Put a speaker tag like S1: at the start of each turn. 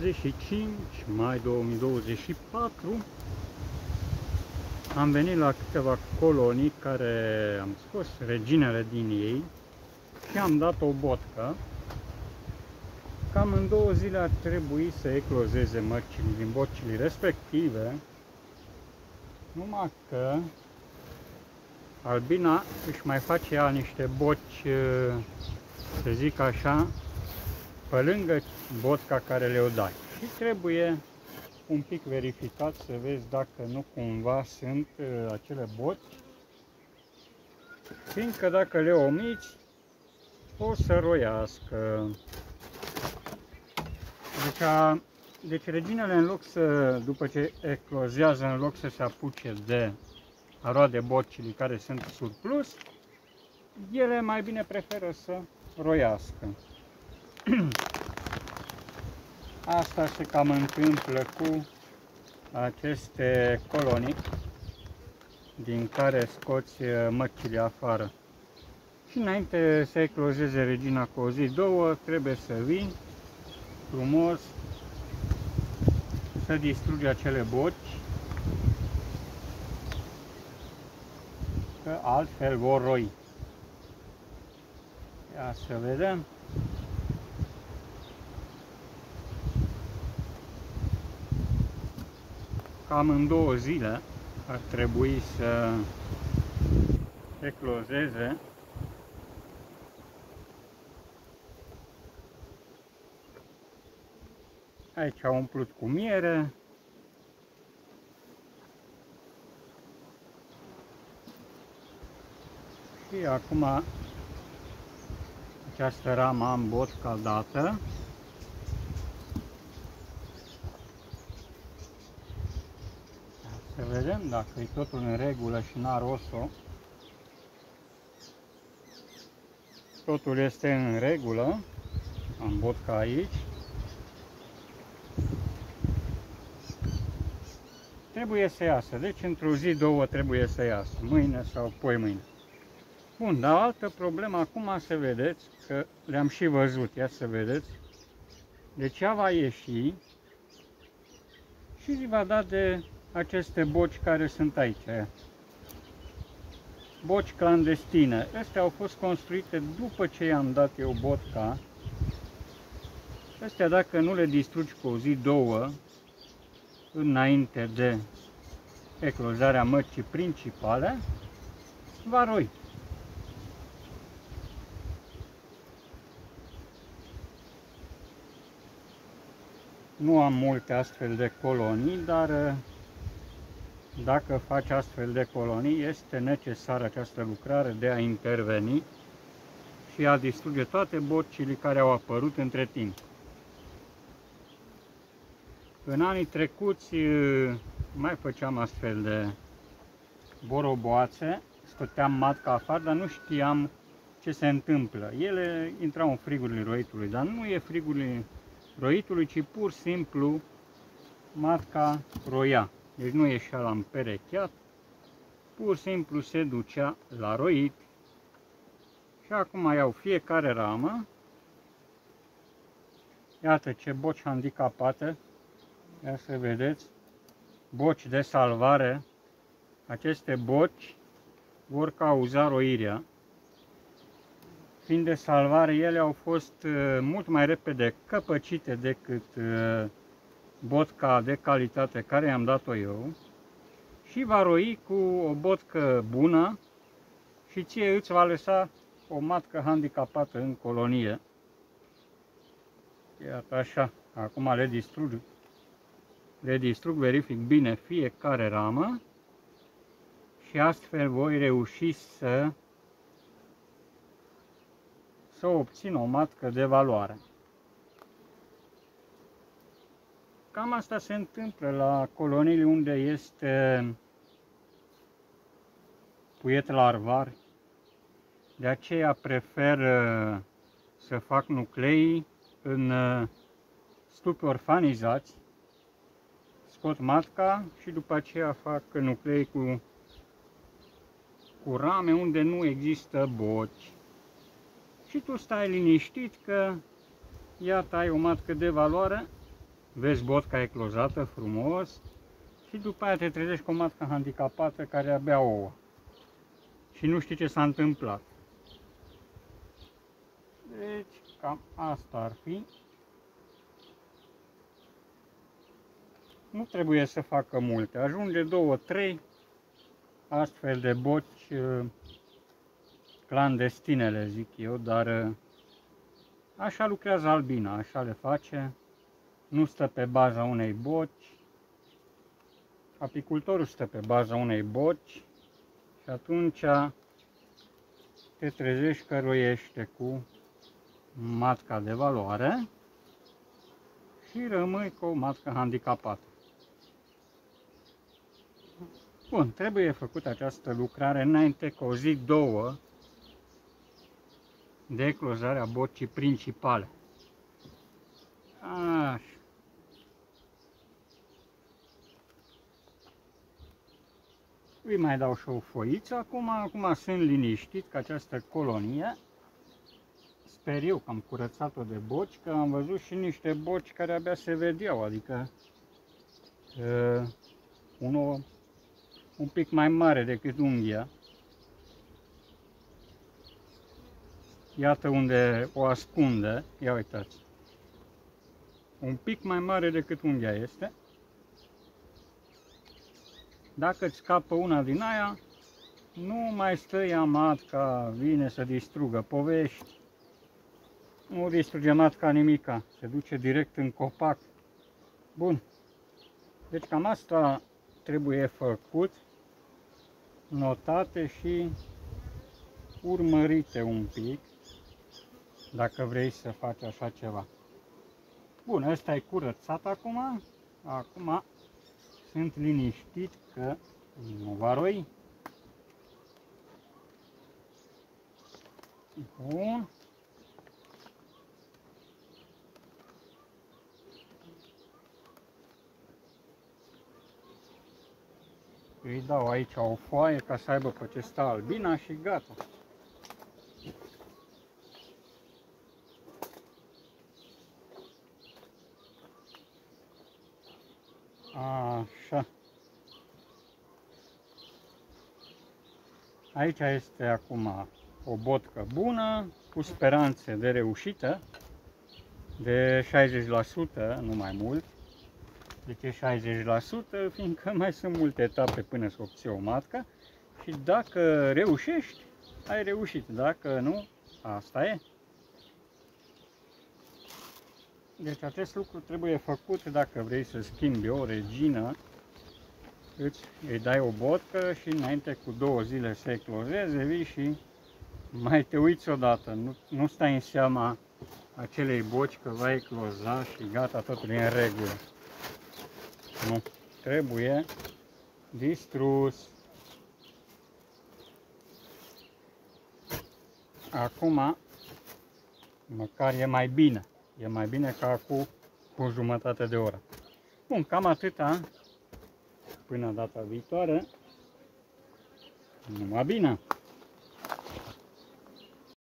S1: 25 mai 2024 am venit la câteva colonii care am scos reginele din ei și am dat o botcă. Cam în 2 zile ar trebui să eclozeze mărcile din bocile respective, numai că albina își mai face ea niște boci, să zic așa, pe lângă botca care le-o dai. Și trebuie un pic verificat să vezi dacă nu cumva sunt acele boci, fiindcă dacă le omiți, o să roiască. Deci reginele, în loc să, după ce eclozează, în loc să se apuce de a roade bocile care sunt surplus, ele mai bine preferă să roiască. Asta se cam întâmplă cu aceste colonii din care scoți măcile afară. Și înainte să eclozeze regina cu o zi, două, trebuie să vii frumos să distrugi acele boci, că altfel vor roi. Ia să vedem. Cam în 2 zile ar trebui să eclozeze. Aici au umplut cu miere. Și acum această ramă am botca dată. Să vedem dacă e totul în regulă și n-a rost-o. Totul este în regulă. Am botca aici. Trebuie să iasă, deci într-o zi, două trebuie să iasă, mâine sau poimâine. Bun, dar altă problemă acum să vedeți, că le-am și văzut, ia să vedeți. Deci ea va ieși și îi va da de aceste boci care sunt aici. Boci clandestine. Astea au fost construite după ce i-am dat eu botca. Astea, dacă nu le distrugi cu o zi, două, înainte de eclozarea măcii principale, va roi. Nu am multe astfel de colonii, dar dacă faci astfel de colonii, este necesară această lucrare de a interveni și a distruge toate bocile care au apărut între timp. În anii trecuți mai făceam astfel de boroboațe, scoteam matca afară, dar nu știam ce se întâmplă. Ele intrau în frigurile roitului, dar nu e frigurile roitului, ci pur și simplu matca roia. Deci nu ieșea la împerecheat, pur și simplu se ducea la roit. Și acum iau fiecare ramă. Iată ce boci handicapate. Ia să vedeți, boci de salvare. Aceste boci vor cauza roirea. Fiind de salvare, ele au fost mult mai repede căpăcite decât botca de calitate care i-am dat-o eu. Și va roi cu o botcă bună și ție îți va lăsa o matcă handicapată în colonie. Iată așa, acum le distrug, verific bine fiecare ramă și astfel voi reuși să obțin o matcă de valoare. Cam asta se întâmplă la coloniile unde este puiet larvar. De aceea prefer să fac nuclei în stupi orfanizați. Scot matca și după aceea fac nuclei cu rame unde nu există boci. Și tu stai liniștit că iată ai o matcă de valoare vezi botca eclozată frumos și după aia te trezești cu o matcă handicapată care abia ouă și nu știi ce s-a întâmplat. Deci cam asta ar fi. Nu trebuie să facă multe, ajunge 2-3 astfel de boci clandestine, le zic eu, dar așa lucrează albina, așa le face, nu stă pe baza unei boci, apicultorul stă pe baza unei boci și atunci te trezești că roiește cu matca de valoare și rămâi cu o matcă handicapată. Bun, trebuie făcută această lucrare înainte cu o zi, două de eclozarea bocii principale. Așa. Îi mai dau și o foiță acum sunt liniștit că această colonie, sper eu că am curățat-o de boci, că am văzut și niște boci care abia se vedeau, adică unul un pic mai mare decât unghia. Iată unde o ascunde, ia uitați. Un pic mai mare decât unghia este. Dacă îți scapă una din aia, nu mai stă ea matca, vine să distrugă povești. Nu distruge matca nimica, se duce direct în copac. Bun. Deci cam asta trebuie făcut, notate și urmărite un pic, dacă vrei să faci așa ceva. Bun, ăsta e curățat acum. Acum sunt liniștit că nu va roi. Bun. Îi dau aici o foaie ca să aibă pe ce stă albina și gata. Așa. Aici este acum o botcă bună, cu speranțe de reușită, de 60%, nu mai mult. De ce 60%? Fiindcă mai sunt multe etape până să obții o matcă și dacă reușești, ai reușit. Dacă nu, asta e. Deci acest lucru trebuie făcut dacă vrei să schimbi o regină, îi dai o botcă și înainte cu 2 zile să eclozeze, vii și mai te uiți odată. Nu stai în seama acelei boci că va ecloza și gata, totul e în regulă. Nu, trebuie distrus. Acum, măcar e mai bine. E mai bine ca cu o jumătate de oră. Bun, cam atâta. Până data viitoare. Numai bine!